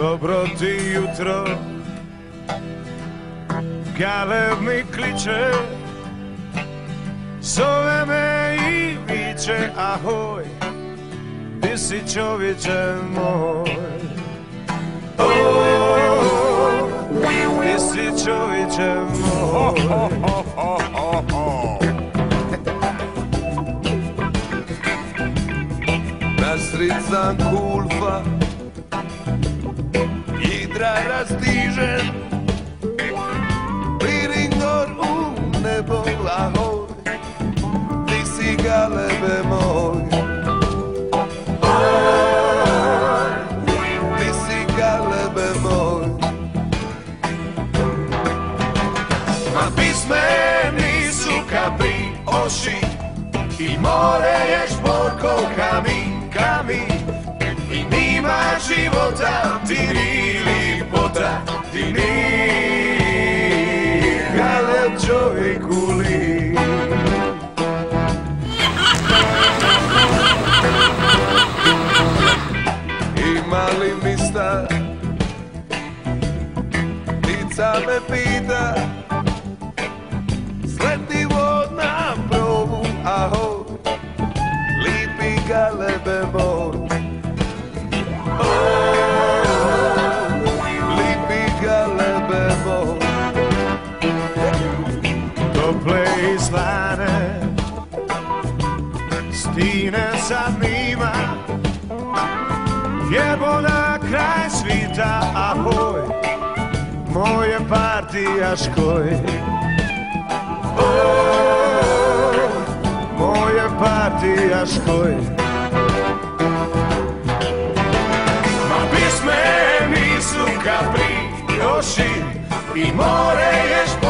Dobro ti jutro, Galeb mi kliče, zove me i viče ahoj, di si čovječe moj? Di si čovječe moj? Nasrican kulfa, Idra razdižen, Piringor u nebo, ahoj, ti si Galebe moj. Ti si Galebe moj. Ma pisme nisu kapri oši, i more je šporko kamin, kamin. I nima života, ti ni lipota, ti ni Galeb čovjeku lik. Ima li mista, ptica me pita, sletivo na probu, ahoj, lipi Galebe moj. Tople i slane, stine sad nima, jebola kraj svita, ahoj, moje partijaškoj. Moje partijaškoj. Ma pisme nisu kapri oši, i more je